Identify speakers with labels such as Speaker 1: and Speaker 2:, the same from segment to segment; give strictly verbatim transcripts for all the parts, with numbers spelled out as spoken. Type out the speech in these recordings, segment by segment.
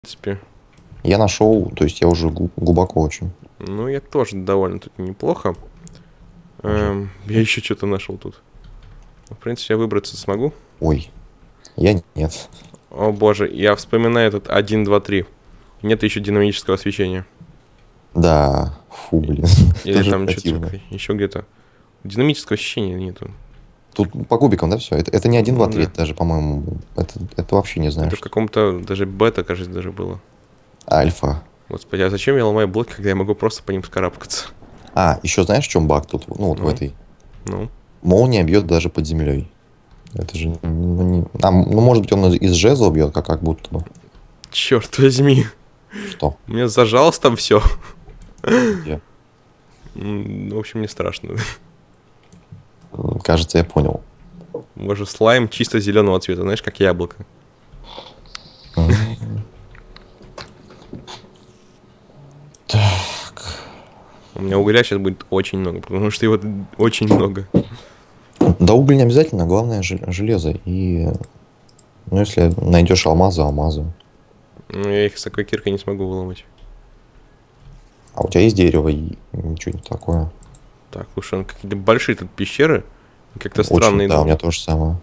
Speaker 1: В принципе.
Speaker 2: Я нашел, то есть я уже глу- глубоко очень.
Speaker 1: Ну, я тоже довольно тут неплохо.
Speaker 2: Уже.
Speaker 1: Эм, я еще что-то нашел тут. В принципе, я выбраться смогу.
Speaker 2: Ой, я нет.
Speaker 1: О боже, я вспоминаю этот один, два, три. Нет еще динамического освещения.
Speaker 2: Да, фу, блин.
Speaker 1: Или
Speaker 2: Тоже
Speaker 1: там что-то
Speaker 2: противно.
Speaker 1: еще где-то. Динамического освещения нету.
Speaker 2: Тут по кубикам, да, все? Это, это не один, два,
Speaker 1: Ну
Speaker 2: три,
Speaker 1: да.
Speaker 2: это даже, по-моему, это, это вообще не знаю,
Speaker 1: Это в
Speaker 2: что.
Speaker 1: каком-то даже бета, кажется, даже было.
Speaker 2: Альфа.
Speaker 1: Господи, а зачем я ломаю блоки, когда я могу просто по ним скарабкаться?
Speaker 2: А, еще знаешь, в чем баг тут? Ну, вот в
Speaker 1: Ну,
Speaker 2: этой.
Speaker 1: ну.
Speaker 2: Молния бьет даже под землей. Это же, ну, не... а, ну, может быть, он из жезла бьет, как, как будто бы.
Speaker 1: Черт возьми.
Speaker 2: Что?
Speaker 1: У меня зажалось там все.
Speaker 2: Где?
Speaker 1: В общем, мне страшно.
Speaker 2: М, Кажется, я понял.
Speaker 1: Боже, слайм чисто зеленого цвета, знаешь, как яблоко.
Speaker 2: М, Так.
Speaker 1: У меня угля сейчас будет очень много, потому что его очень много.
Speaker 2: Да уголь не обязательно, главное же- железо. И, ну, если найдешь алмазы, алмазы.
Speaker 1: Ну, я их с такой киркой не смогу выломать.
Speaker 2: А у тебя есть дерево и ничего не такое.
Speaker 1: Так, слушай, ну какие-то большие тут пещеры. Как-то
Speaker 2: Очень,
Speaker 1: странно
Speaker 2: да, у меня
Speaker 1: идут.
Speaker 2: то же самое.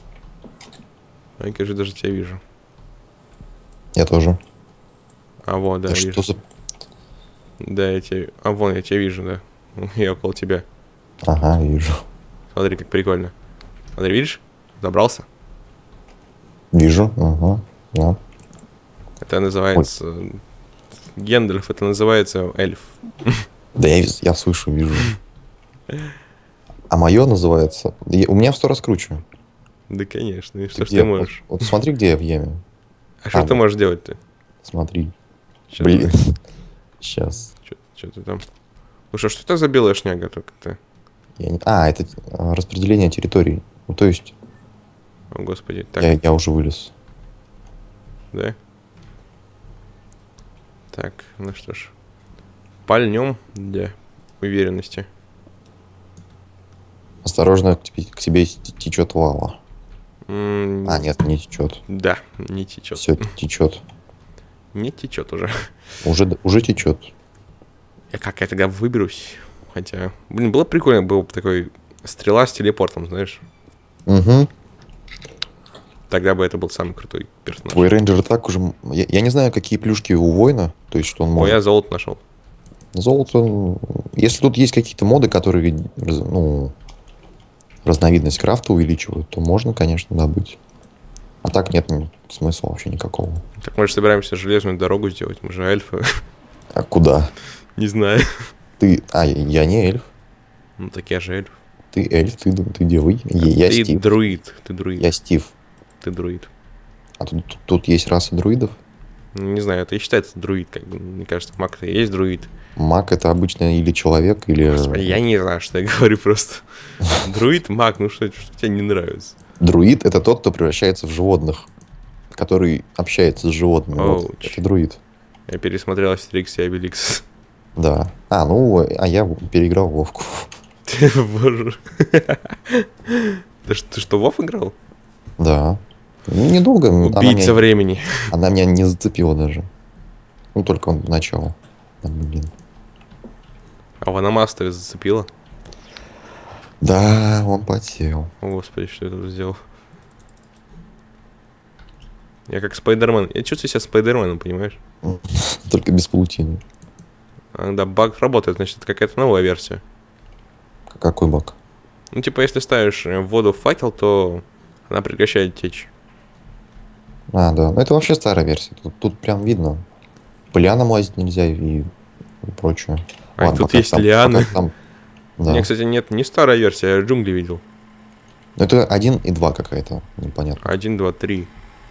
Speaker 1: А я, кажется, даже тебя вижу.
Speaker 2: Я тоже.
Speaker 1: А вот, да,
Speaker 2: Да
Speaker 1: вижу.
Speaker 2: что за...
Speaker 1: Да, я тебя... А вон, я тебя вижу, да. Я около тебя.
Speaker 2: Ага, вижу.
Speaker 1: Смотри, как прикольно. Смотри, видишь? Забрался.
Speaker 2: Вижу, ага, да.
Speaker 1: Это
Speaker 2: Ой,
Speaker 1: называется... Гендальф, это называется эльф.
Speaker 2: да я, вис- я слышу, вижу. А мое называется... я- У меня в сто раз круче.
Speaker 1: Да, конечно. И
Speaker 2: Ты
Speaker 1: что ж ты
Speaker 2: где? Вот,
Speaker 1: можешь?
Speaker 2: вот смотри, где я в яме.
Speaker 1: А
Speaker 2: А,
Speaker 1: что ты
Speaker 2: вот,
Speaker 1: можешь делать-то?
Speaker 2: смотри.
Speaker 1: Сейчас,
Speaker 2: Блин. Сейчас.
Speaker 1: что ты там? Слушай, а что это за белая шняга только-то?
Speaker 2: Я не- А, это а, распределение территорий. Ну, то есть,
Speaker 1: О, господи. Так,
Speaker 2: я, я уже вылез.
Speaker 1: да? Так, ну что ж. Пальнем для уверенности.
Speaker 2: Осторожно, к тебе, к тебе т- течет лава.
Speaker 1: М,
Speaker 2: А, нет, не течет.
Speaker 1: Да, не течет.
Speaker 2: Все течет.
Speaker 1: Не течет уже.
Speaker 2: Уже, д- уже течет.
Speaker 1: Я как я тогда выберусь? Хотя, блин, было прикольно, был бы такой стрела с телепортом, знаешь.
Speaker 2: Угу.
Speaker 1: Тогда бы это был самый крутой персонаж.
Speaker 2: Твой рейнджер так уже... м- Я, я не знаю, какие плюшки у воина, то есть, что он
Speaker 1: О, я
Speaker 2: может.
Speaker 1: золото нашел.
Speaker 2: Золото... м, Если тут есть какие-то моды, которые, раз- ну, разновидность крафта увеличивают, то можно, конечно, добыть. А так нет м, смысла вообще никакого.
Speaker 1: Так мы же собираемся железную дорогу сделать, мы же эльфы.
Speaker 2: А куда?
Speaker 1: Не знаю.
Speaker 2: Ты... А, я я не эльф.
Speaker 1: Ну так я же эльф.
Speaker 2: Ты эльф, ты, д- ты где? Вы? Я, я
Speaker 1: Ты
Speaker 2: Стив.
Speaker 1: друид, ты друид,
Speaker 2: Я Стив.
Speaker 1: ты друид.
Speaker 2: А тут, тут, тут есть раса друидов.
Speaker 1: Ну, не знаю, это и считается друид, как бы, мне кажется, маг-то и есть друид.
Speaker 2: Маг это обычно или человек, или...
Speaker 1: Господи, я не знаю, что я говорю просто. Друид, маг, ну что, что тебе не нравится?
Speaker 2: Друид это тот, кто превращается в животных, который общается с животными. Вот,
Speaker 1: Оуч.
Speaker 2: это друид.
Speaker 1: Я пересмотрел Астерикс и Обеликс.
Speaker 2: Да. А, ну, а я переиграл в Вовку.
Speaker 1: Боже. Ты ш- ты что, Вов играл?
Speaker 2: Да. Ну, недолго. Она
Speaker 1: Убийца
Speaker 2: меня,
Speaker 1: времени.
Speaker 2: она меня не зацепила даже. Ну, только в начало. Да, блин.
Speaker 1: А Ваномастера зацепила?
Speaker 2: Да, он потел.
Speaker 1: О, господи, что я тут сделал? Я как Спайдермен. Я чувствую себя Спайдерменом, понимаешь?
Speaker 2: Только без паутины.
Speaker 1: А, да, баг работает, значит, это какая-то новая версия.
Speaker 2: Какой баг?
Speaker 1: Ну, типа, если ставишь э, в воду в факел, то она прекращает течь.
Speaker 2: А, да. Ну, это вообще старая версия. Тут, тут прям видно. По лианам лазить нельзя и, и прочее.
Speaker 1: А, и
Speaker 2: Ладно,
Speaker 1: тут
Speaker 2: пока
Speaker 1: есть
Speaker 2: там,
Speaker 1: лианы.
Speaker 2: пока там-
Speaker 1: У
Speaker 2: да.
Speaker 1: меня, кстати, нет не старая версия, я джунгли видел.
Speaker 2: Ну, это один и два какая-то. Непонятно.
Speaker 1: Один, два, три.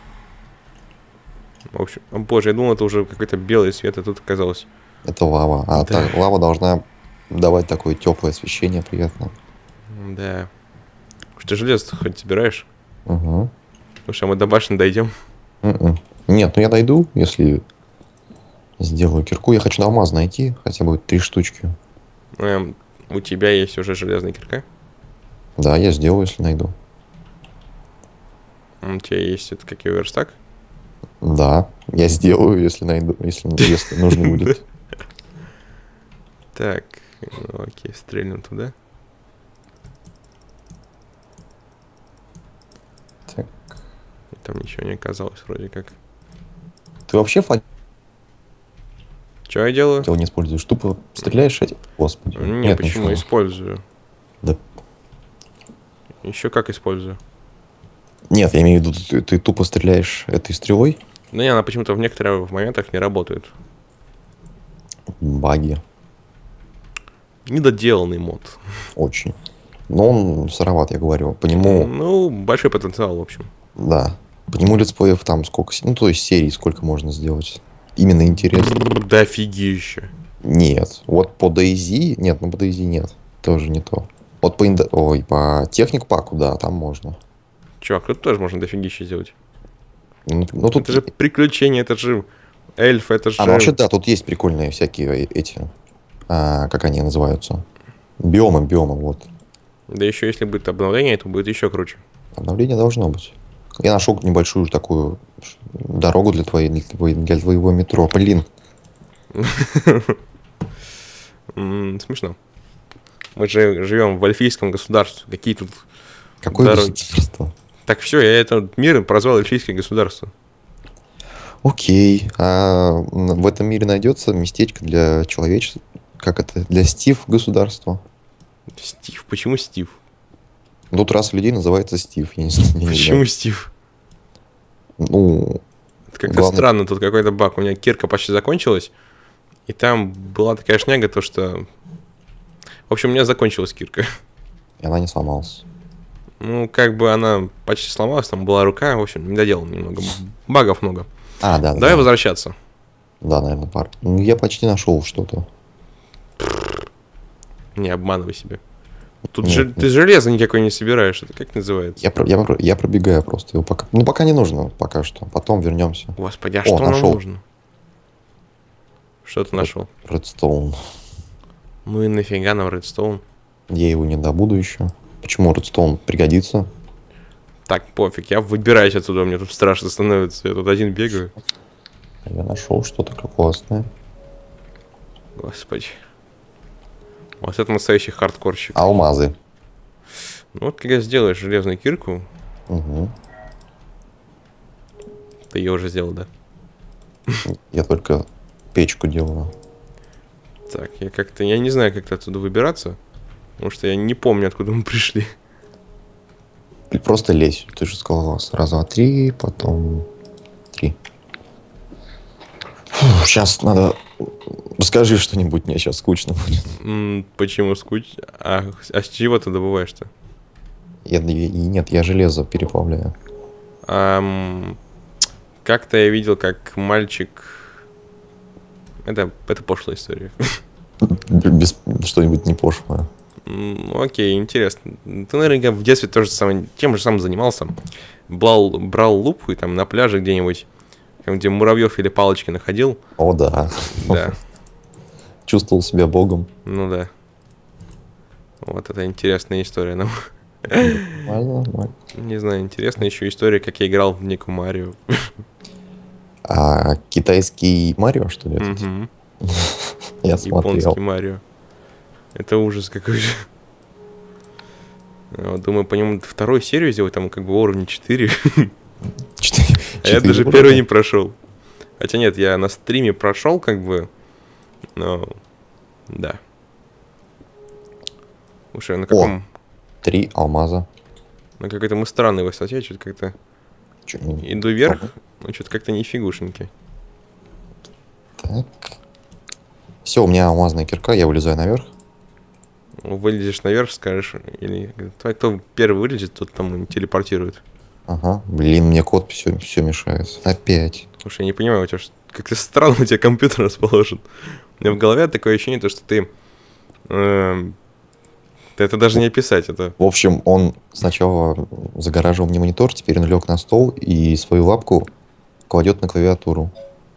Speaker 1: В общем, о боже, я думал, это уже какой-то белый свет, а тут оказалось.
Speaker 2: Это лава. А
Speaker 1: Да.
Speaker 2: та лава должна давать такое теплое освещение приятно.
Speaker 1: Да. Что, железо хоть собираешь?
Speaker 2: Угу.
Speaker 1: Слушай, а мы до башни дойдем?
Speaker 2: М-м. Нет, ну я дойду, если сделаю кирку. Я хочу на алмаз найти, хотя бы три штучки.
Speaker 1: Эм, у тебя есть уже железная кирка?
Speaker 2: Да, я сделаю, если найду.
Speaker 1: У тебя есть это как его верстак?
Speaker 2: Да, я сделаю, если найду, если, если нужно будет.
Speaker 1: Так, ну, окей, стрельнем туда.
Speaker 2: Так.
Speaker 1: И там ничего не оказалось вроде как.
Speaker 2: Ты вообще факел
Speaker 1: Что я делаю?
Speaker 2: не используешь? Тупо стреляешь этим? Господи.
Speaker 1: Не,
Speaker 2: Нет,
Speaker 1: почему?
Speaker 2: ничего.
Speaker 1: Использую.
Speaker 2: Да.
Speaker 1: Еще как использую.
Speaker 2: Нет, я имею в виду, ты, ты тупо стреляешь этой стрелой?
Speaker 1: Ну не, она почему-то в некоторых моментах не работает.
Speaker 2: Баги.
Speaker 1: Недоделанный мод.
Speaker 2: Очень. Но он сыроват, я говорю. По нему,
Speaker 1: Ну, большой потенциал, в общем.
Speaker 2: да. По нему летсплеев там сколько... Ну, то есть серий сколько можно сделать. Именно интересно.
Speaker 1: Да офигища.
Speaker 2: Нет. Вот по DayZ... Нет, ну по DayZ нет. Тоже не то. Вот по... Индо... Ой, по Техник Паку, да, там можно.
Speaker 1: Чувак, тут тоже можно дофигища сделать.
Speaker 2: Ну, ну, тут...
Speaker 1: Это же приключения, это же эльф, это же...
Speaker 2: А, ну вообще, да, тут есть прикольные всякие эти... А, как они называются? Биомы, биомы, вот.
Speaker 1: Да еще если будет обновление, то будет еще круче.
Speaker 2: Обновление должно быть. Я нашел небольшую такую дорогу для, твоей, для, твоей, для твоего метро. Блин.
Speaker 1: Смешно. Мы же живем в эльфийском государстве. Какие тут
Speaker 2: Какое
Speaker 1: дороги?
Speaker 2: государство?
Speaker 1: Так все, я этот мир прозвал эльфийское государство.
Speaker 2: Окей. А в этом мире найдется местечко для человечества? Как это? Для Стив государства?
Speaker 1: Стив. Почему Стив?
Speaker 2: Тут раса людей называется Стив. Я не, я не
Speaker 1: Почему
Speaker 2: знаю.
Speaker 1: Стив?
Speaker 2: Ну,
Speaker 1: Это как-то
Speaker 2: главное-
Speaker 1: странно, тут какой-то баг. У меня кирка почти закончилась, и там была такая шняга, то что... В общем, у меня закончилась кирка.
Speaker 2: и она не сломалась.
Speaker 1: Ну, как бы она почти сломалась, там была рука, в общем, не доделал немного. Багов много.
Speaker 2: А, да, да.
Speaker 1: Давай
Speaker 2: да.
Speaker 1: возвращаться.
Speaker 2: Да, наверное, пар. Ну, я почти нашел что-то.
Speaker 1: Не обманывай себя. Тут
Speaker 2: Нет,
Speaker 1: же
Speaker 2: нет.
Speaker 1: ты железо никакой не собираешь. Это как называется?
Speaker 2: Я, про- я, про- я пробегаю просто его пока. Ну, пока не нужно, пока что. Потом вернемся.
Speaker 1: Господи, а
Speaker 2: О,
Speaker 1: что нам
Speaker 2: нашел.
Speaker 1: нужно? Что ты нашел?
Speaker 2: Редстоун.
Speaker 1: Ну и нафига нам редстоун?
Speaker 2: Я его не добуду еще. Почему редстоун пригодится?
Speaker 1: Так, пофиг, я выбираюсь отсюда, мне тут страшно становится. Я тут один бегаю.
Speaker 2: Я нашел что-то классное.
Speaker 1: Господи. Вот это настоящий хардкорщик.
Speaker 2: Алмазы.
Speaker 1: Ну вот когда сделаешь железную кирку,
Speaker 2: Угу.
Speaker 1: ты ее уже сделал, да?
Speaker 2: Я только печку делаю.
Speaker 1: Так, я как-то, я не знаю, как отсюда выбираться, потому что я не помню, откуда мы пришли.
Speaker 2: Или просто лезь. Ты же сказал сразу а три, потом три. Сейчас надо... Расскажи что-нибудь, мне сейчас скучно будет.
Speaker 1: М, почему скучно? А, а с чего ты добываешь-то?
Speaker 2: Я, и нет, я железо переплавляю.
Speaker 1: Ам, как-то я видел, как мальчик... Это, это пошлая история.
Speaker 2: Без что-нибудь не пошлое.
Speaker 1: М, Окей, интересно. Ты, наверное, в детстве тоже самое, тем же самым занимался. Брал, брал лупу и там на пляже где-нибудь, там, где муравьев или палочки находил.
Speaker 2: О, да.
Speaker 1: Да,
Speaker 2: Чувствовал себя богом.
Speaker 1: ну да. Вот это интересная история. Ну,
Speaker 2: Нормально, нормально.
Speaker 1: не знаю, интересная еще история, как я играл в Нику Марио.
Speaker 2: А китайский Марио, что ли? этот?
Speaker 1: Мгм.
Speaker 2: Я смотрел.
Speaker 1: Японский Марио. Это ужас какой-то. А вот думаю, по нему вторую серию сделать, там как бы уровень четыре.
Speaker 2: Четыре-
Speaker 1: А я
Speaker 2: четыре
Speaker 1: даже
Speaker 2: уровня.
Speaker 1: первый не прошел. Хотя нет, я на стриме прошел, как бы. Но. Да. Слушай, на каком.
Speaker 2: Три алмаза.
Speaker 1: На какой-то мы странной высоте, что-то как-то.
Speaker 2: Чё, не-
Speaker 1: Иду вверх, но что-то как-то не фигушеньки.
Speaker 2: Так. Все, у меня алмазная кирка, я вылезаю наверх.
Speaker 1: Вылезешь наверх, скажешь, или кто, кто первый вылезет, тот там телепортирует.
Speaker 2: Ага. Блин, мне код все, все мешает. Опять.
Speaker 1: Слушай, я не понимаю, у тебя ж- как-то странно у тебя компьютер расположен. У меня в голове такое ощущение, то, что ты... эм, да это даже не описать, это...
Speaker 2: В общем, он сначала загораживал мне монитор, теперь он лег на стол и свою лапку кладет на клавиатуру.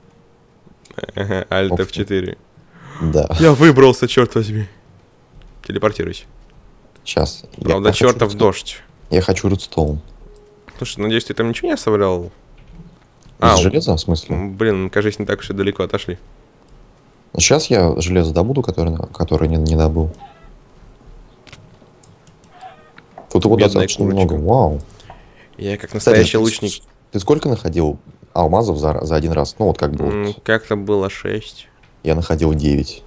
Speaker 1: Alt эф четыре.
Speaker 2: Да.
Speaker 1: Я выбрался, черт возьми. Телепортируйся.
Speaker 2: Сейчас.
Speaker 1: Правда,
Speaker 2: я,
Speaker 1: чертов
Speaker 2: хочу,
Speaker 1: дождь.
Speaker 2: я хочу редстоун.
Speaker 1: Слушай, надеюсь, ты там ничего не оставлял? А,
Speaker 2: Из железа, в смысле?
Speaker 1: блин, кажется, не так уж и далеко отошли.
Speaker 2: Сейчас я железо добуду, который, который не, не добыл. Тут его
Speaker 1: Бедная
Speaker 2: достаточно
Speaker 1: курочка.
Speaker 2: много. Вау.
Speaker 1: Я как
Speaker 2: Кстати,
Speaker 1: настоящий
Speaker 2: ты,
Speaker 1: лучник.
Speaker 2: ты сколько находил алмазов за, за один раз? Ну, вот как бы.
Speaker 1: М,
Speaker 2: Вот,
Speaker 1: Как-то было шесть.
Speaker 2: я находил девять.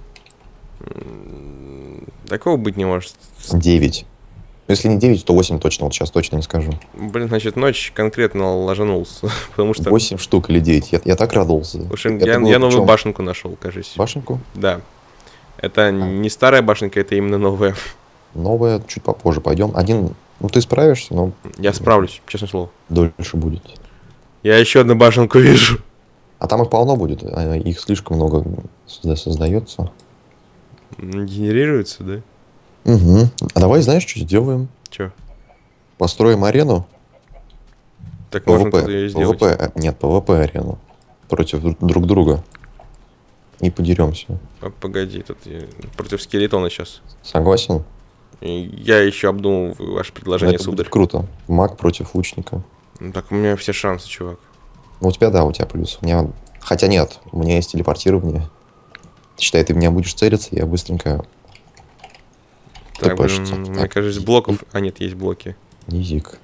Speaker 1: Такого быть не может.
Speaker 2: девять. Ну, если не девять, то восемь точно. Вот сейчас точно не скажу.
Speaker 1: Блин, значит, ночь конкретно ложанулся. Потому что...
Speaker 2: восемь штук или девять. Я, я так радовался.
Speaker 1: Слушай,
Speaker 2: Это
Speaker 1: я,
Speaker 2: было
Speaker 1: я новую
Speaker 2: причем
Speaker 1: башенку нашел, кажется.
Speaker 2: Башенку?
Speaker 1: Да. Это не старая башенка, это именно новая.
Speaker 2: Новая, чуть попозже пойдем. Один, ну ты справишься, но
Speaker 1: Я справлюсь, честное слово.
Speaker 2: дольше будет.
Speaker 1: Я еще одну башенку вижу.
Speaker 2: А там их полно будет. а Их слишком много созда- создается.
Speaker 1: Генерируется, да?
Speaker 2: Угу. А давай, знаешь, что сделаем?
Speaker 1: Че?
Speaker 2: Построим арену.
Speaker 1: Так можно
Speaker 2: ПВП.
Speaker 1: тут ее сделать.
Speaker 2: ПВП. а, Нет, ПВП арену. Против дру- друг друга. И подеремся.
Speaker 1: А, погоди, тут я против скелетона сейчас.
Speaker 2: Согласен?
Speaker 1: И я еще обдумал ваше предложение,
Speaker 2: Это будет
Speaker 1: сударь.
Speaker 2: круто. Маг против лучника.
Speaker 1: Ну, так у меня все шансы, чувак.
Speaker 2: Ну, у тебя, да, у тебя плюс. У меня... Хотя нет, у меня есть телепортирование. Считай, ты в меня будешь целиться, я быстренько...
Speaker 1: Так,
Speaker 2: тпшится.
Speaker 1: блин, мне
Speaker 2: Так,
Speaker 1: кажется, блоков... А, нет, есть блоки.
Speaker 2: Низик.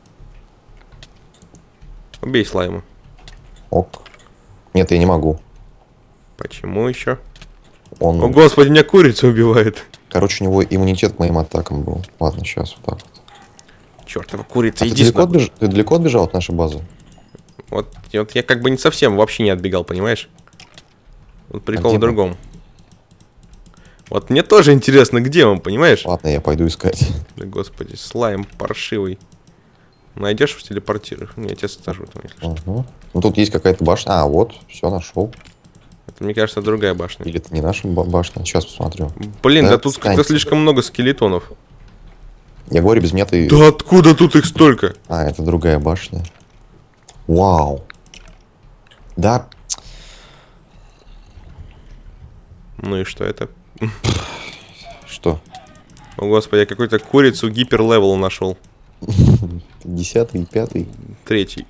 Speaker 1: Убей слайма.
Speaker 2: Ок. Нет, я не могу.
Speaker 1: Почему еще?
Speaker 2: Он...
Speaker 1: О, господи, меня курица убивает.
Speaker 2: Короче, у него иммунитет к моим атакам был. Ладно, сейчас вот так вот.
Speaker 1: Чертова курица,
Speaker 2: А ты,
Speaker 1: иди
Speaker 2: далеко
Speaker 1: сюда.
Speaker 2: отбеж... ты далеко отбежал от нашей базы?
Speaker 1: Вот, и вот я как бы не совсем вообще не отбегал, понимаешь? Вот прикол
Speaker 2: где
Speaker 1: в
Speaker 2: мы?
Speaker 1: другом. Вот мне тоже интересно, где он, понимаешь?
Speaker 2: Ладно, я пойду искать.
Speaker 1: Да господи, слайм паршивый. Найдешь в телепортирах? Я тебя сажу там, если что.
Speaker 2: Угу. Ну, тут есть какая-то башня. А, вот, все, нашел.
Speaker 1: Это, мне кажется, другая башня.
Speaker 2: Или это не наша ба- башня? Сейчас посмотрю.
Speaker 1: Блин, да,
Speaker 2: Да
Speaker 1: тут
Speaker 2: отстаньте.
Speaker 1: как-то слишком много скелетонов.
Speaker 2: Я говорю, без меня ты...
Speaker 1: Да откуда тут их столько?
Speaker 2: А, это другая башня. Вау. Да,
Speaker 1: Ну и что это?
Speaker 2: что?
Speaker 1: О господи, я какую-то курицу гипер-левел нашел.
Speaker 2: Десятый, пятый.
Speaker 1: Третий.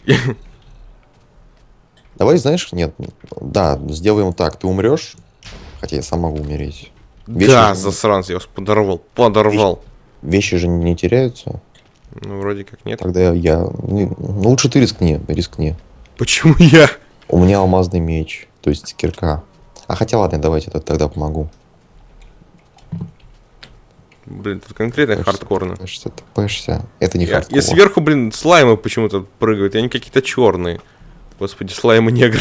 Speaker 2: Давай, знаешь, нет. Да, сделаем так. Ты умрешь, хотя я сам могу умереть. Вещи
Speaker 1: Да,
Speaker 2: же-
Speaker 1: засранцы, я вас подорвал. Подорвал.
Speaker 2: Вещи же не теряются.
Speaker 1: Ну, вроде как нет.
Speaker 2: Тогда я... Ну, лучше ты рискни, рискни.
Speaker 1: Почему я?
Speaker 2: У меня алмазный меч, то есть кирка. А хотя ладно, давайте я тогда помогу.
Speaker 1: Блин, тут конкретно хардкорно.
Speaker 2: Пэшься, ты пэшься. Это не
Speaker 1: Я-
Speaker 2: хардкор.
Speaker 1: И сверху, блин, слаймы почему-то прыгают, и они какие-то черные. Господи, слаймы негры.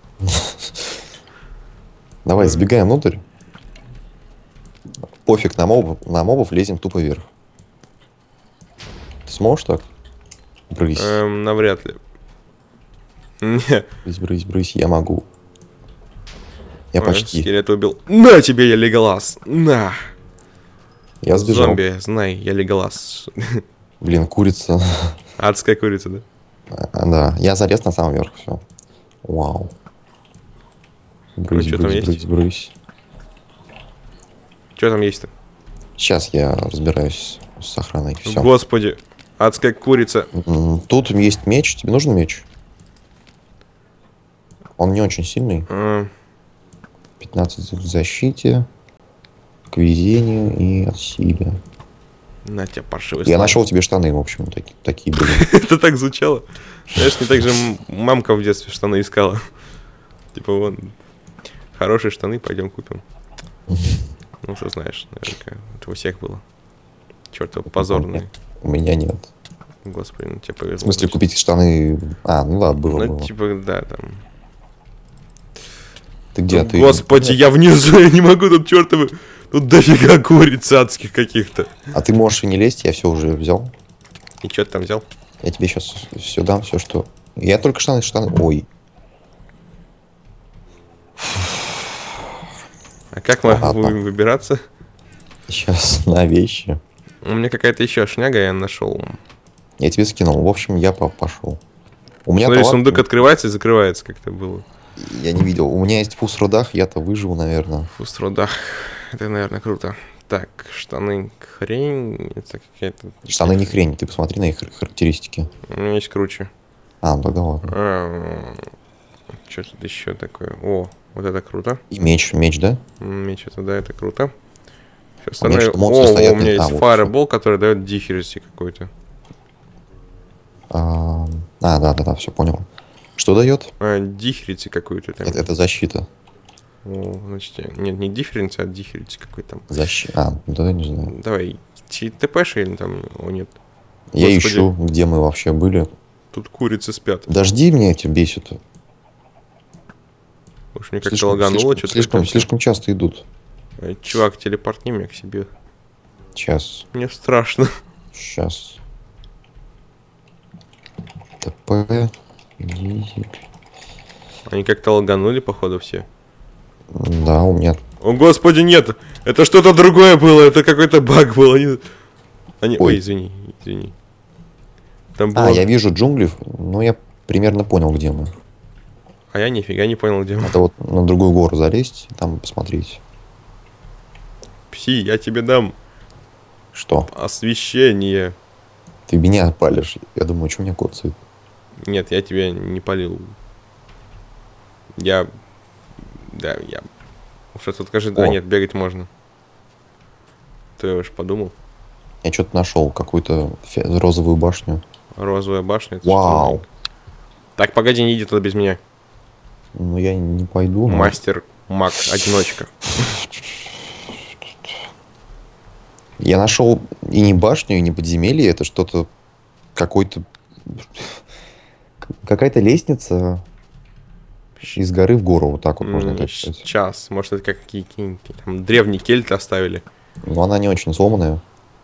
Speaker 2: Давай, сбегаем внутрь. Пофиг на мобов, на мобов лезем тупо вверх. Ты сможешь так? Брысь,
Speaker 1: Эм, навряд ли. Не.
Speaker 2: брысь, брысь, брысь, я могу. Я
Speaker 1: Ой,
Speaker 2: почти.
Speaker 1: Скелет убил. На тебе, я Леголас. На.
Speaker 2: Я сбежал.
Speaker 1: Зомби, знай, я Леголас.
Speaker 2: Блин, курица.
Speaker 1: Адская курица, да?
Speaker 2: А, да, я залез на самый верх, все. Вау. Брысь,
Speaker 1: чё там
Speaker 2: брысь,
Speaker 1: есть?
Speaker 2: брысь, брысь.
Speaker 1: Что там есть-то?
Speaker 2: Сейчас я разбираюсь с охраной. Все.
Speaker 1: Господи, адская курица.
Speaker 2: Тут есть меч. Тебе нужен меч? Он не очень сильный.
Speaker 1: А,
Speaker 2: пятнадцать к защите, к везению и от силе.
Speaker 1: на тебя, паршивый
Speaker 2: Я
Speaker 1: слайм.
Speaker 2: нашел тебе штаны, в общем, таки- такие были.
Speaker 1: Это так звучало. Знаешь, не так же м- мамка в детстве штаны искала. Типа, вон, хорошие штаны, пойдем купим. Ну, что знаешь, наверняка. Это у всех было. Чертова позорные.
Speaker 2: У меня нет.
Speaker 1: Господи, ну тебе
Speaker 2: В
Speaker 1: повезло.
Speaker 2: смысле, купить штаны... А, ну да, было,
Speaker 1: Ну,
Speaker 2: было.
Speaker 1: типа, да, там.
Speaker 2: Ты где?
Speaker 1: Ну,
Speaker 2: Ты...
Speaker 1: Господи, я внизу, я не могу, тут чертовы. Тут дофига куриц адских каких-то.
Speaker 2: А ты можешь и не лезть, я все уже взял.
Speaker 1: И что ты там взял?
Speaker 2: Я тебе сейчас все дам, все, что... Я только штаны, штаны... Ой.
Speaker 1: А как мы
Speaker 2: Ладно.
Speaker 1: будем выбираться?
Speaker 2: Сейчас на вещи.
Speaker 1: У меня какая-то еще шняга я нашел.
Speaker 2: Я тебе скинул. В общем, я по- пошел. У меня
Speaker 1: Смотри,
Speaker 2: талант-
Speaker 1: сундук открывается и закрывается, как это было.
Speaker 2: Я не видел. У меня есть фус рудах, я-то выживу, наверное.
Speaker 1: В устродах. Это, наверное, круто. Так, штаны хрень. Это какая-то...
Speaker 2: Штаны не хрень, ты посмотри на их хар- характеристики.
Speaker 1: У меня есть круче.
Speaker 2: А, ну тогда ладно.
Speaker 1: А, Что тут еще такое? О, вот это круто.
Speaker 2: И меч, меч, да?
Speaker 1: Меч, это да, это круто. Все
Speaker 2: У
Speaker 1: остальное...
Speaker 2: меня
Speaker 1: О,
Speaker 2: что-то монстры
Speaker 1: о,
Speaker 2: стоят
Speaker 1: у меня
Speaker 2: на- а,
Speaker 1: есть
Speaker 2: вот
Speaker 1: фаербол, который дает дифференси какой-то.
Speaker 2: А, а, да, да, да, все понял. Что дает?
Speaker 1: А, дифференси какую-то там.
Speaker 2: Это, это защита.
Speaker 1: О, значит, я- нет, не дифференси, а дифференси какой там.
Speaker 2: Защита. А, ну тогда не знаю.
Speaker 1: Давай, ТПш или там... О, нет.
Speaker 2: Я
Speaker 1: Господи.
Speaker 2: ищу, где мы вообще были.
Speaker 1: Тут курицы спят.
Speaker 2: Дожди меня эти бесят.
Speaker 1: Уж мне как-то
Speaker 2: Слишком,
Speaker 1: лагануло,
Speaker 2: слишком,
Speaker 1: что-то.
Speaker 2: слишком, слишком часто идут.
Speaker 1: Чувак, телепортни меня к себе.
Speaker 2: Сейчас,
Speaker 1: Мне страшно.
Speaker 2: сейчас. ТП. Иди.
Speaker 1: Они как-то лаганули, походу, все.
Speaker 2: Да, у меня.
Speaker 1: О, господи, нет! Это что-то другое было, это какой-то баг был. Они... Они... Ой.
Speaker 2: Ой.
Speaker 1: извини, извини. Там было...
Speaker 2: А, я вижу джунгли, но я примерно понял, где мы.
Speaker 1: а я нифига не понял, где мы.
Speaker 2: Это вот на другую гору залезть, и там посмотреть.
Speaker 1: Пси, я тебе дам
Speaker 2: Что?
Speaker 1: освещение.
Speaker 2: Ты меня палишь. Я думаю, что меня коцает.
Speaker 1: Нет, я тебя не полил. Я... Да, я... Что тут скажи, да
Speaker 2: О.
Speaker 1: нет, бегать можно. Ты уж подумал.
Speaker 2: Я что-то нашел, какую-то фе- розовую башню.
Speaker 1: Розовая башня. это
Speaker 2: Вау.
Speaker 1: что? Так, погоди, не иди туда без меня.
Speaker 2: Ну, я не пойду. но-
Speaker 1: Мастер, маг, одиночка.
Speaker 2: Я нашел и не башню, и не подземелье. Это что-то... Какой-то... Какая-то лестница из горы в гору. Вот так вот можно
Speaker 1: М,
Speaker 2: так сказать.
Speaker 1: Сейчас, может, это как какие-нибудь там древние кельты оставили.
Speaker 2: Но она не очень сломанная.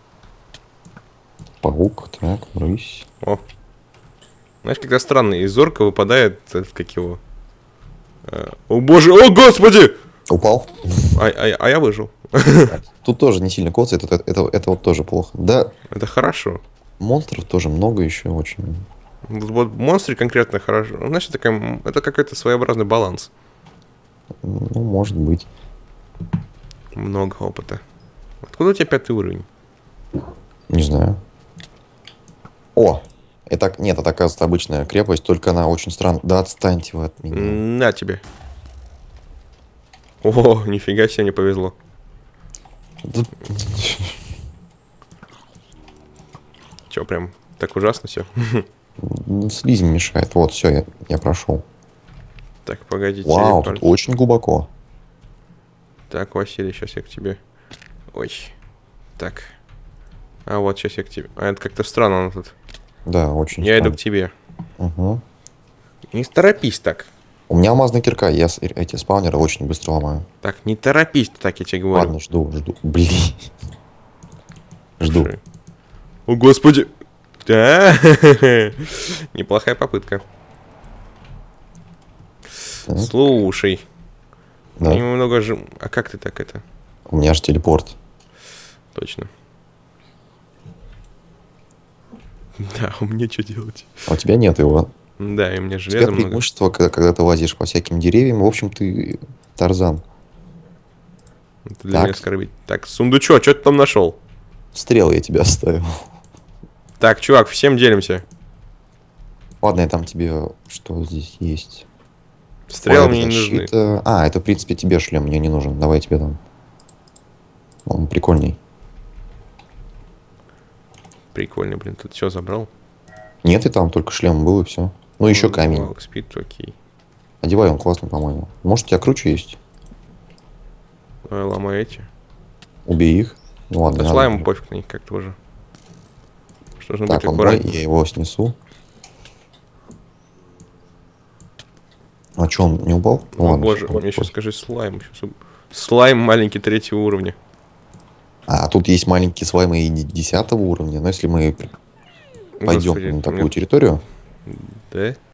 Speaker 2: Паук, так, рысь.
Speaker 1: О. Знаешь, когда странно, из орка выпадает, этот, как его... э, О боже, о господи!
Speaker 2: Упал.
Speaker 1: А, а- а я выжил.
Speaker 2: Тут тоже не сильно коцает. Это, это, это вот тоже плохо. Да,
Speaker 1: Это хорошо.
Speaker 2: монстров тоже много еще очень.
Speaker 1: Вот, вот монстры конкретно хорошо. Знаешь, такая, м, это какой-то своеобразный баланс.
Speaker 2: Ну, может быть.
Speaker 1: Много опыта. Откуда у тебя пятый уровень?
Speaker 2: Не знаю. О! Это, нет, это, оказывается, обычная крепость, только она очень странная. Да отстаньте вы от меня.
Speaker 1: М, На тебе. О, нифига себе, не повезло.
Speaker 2: Да,
Speaker 1: Че, прям так ужасно все?
Speaker 2: ну, слизь мешает. Вот, все, я, я прошел.
Speaker 1: Так, погодите.
Speaker 2: Вау,
Speaker 1: пар-
Speaker 2: тут очень глубоко.
Speaker 1: Так, Василий, сейчас я к тебе. Ой. Так. А вот сейчас я к тебе. А это как-то странно оно тут.
Speaker 2: Да, очень
Speaker 1: Я иду
Speaker 2: странно.
Speaker 1: к тебе.
Speaker 2: Угу.
Speaker 1: Не торопись так.
Speaker 2: У меня алмазная кирка, я с- эти спаунеры очень быстро ломаю.
Speaker 1: Так, не торопись, так я тебе говорю.
Speaker 2: Ладно, жду, жду. Блин. Жду.
Speaker 1: Слушай. О, господи. Да. Неплохая попытка.
Speaker 2: Так,
Speaker 1: Слушай.
Speaker 2: да.
Speaker 1: Немного же... А как ты так это?
Speaker 2: У меня же телепорт.
Speaker 1: Точно. Да, у меня что делать?
Speaker 2: А у тебя нет его.
Speaker 1: Да, и у меня
Speaker 2: У тебя
Speaker 1: железа много.
Speaker 2: преимущество, когда, когда ты лазишь по всяким деревьям. В общем, ты Тарзан.
Speaker 1: Это для
Speaker 2: Так.
Speaker 1: меня оскорбить. Так, сундучок, что ты там нашел?
Speaker 2: Стрелы я тебе оставил.
Speaker 1: Так, чувак, всем делимся.
Speaker 2: Ладно, я там тебе... Что здесь есть?
Speaker 1: Стрелы
Speaker 2: Ой,
Speaker 1: мне не
Speaker 2: защита.
Speaker 1: нужны.
Speaker 2: А, это, в принципе, тебе шлем мне не нужен. Давай я тебе дам. Он прикольный.
Speaker 1: Прикольно, блин, тут все забрал.
Speaker 2: Нет, и там только шлем был, и все. Ну, еще камень.
Speaker 1: Walk speed, окей.
Speaker 2: Одевай, он классный, по-моему. Может, у тебя круче есть?
Speaker 1: Давай, ломай эти.
Speaker 2: Убей их. Ну ладно,
Speaker 1: Да
Speaker 2: не
Speaker 1: слайму
Speaker 2: надо.
Speaker 1: пофиг на них как-то уже. Что нужно
Speaker 2: Так,
Speaker 1: быть
Speaker 2: он мой,
Speaker 1: аккуратнее.
Speaker 2: я его снесу. А что, он не упал? Ну,
Speaker 1: О
Speaker 2: ладно,
Speaker 1: боже,
Speaker 2: всё,
Speaker 1: мне сейчас
Speaker 2: пофиг.
Speaker 1: скажи слайм. Щас уб- Слайм маленький третьего уровня.
Speaker 2: А, тут есть маленькие слаймы и десятого уровня. Но если мы пойдем
Speaker 1: Господи,
Speaker 2: на
Speaker 1: у
Speaker 2: такую
Speaker 1: меня-
Speaker 2: территорию,
Speaker 1: Да?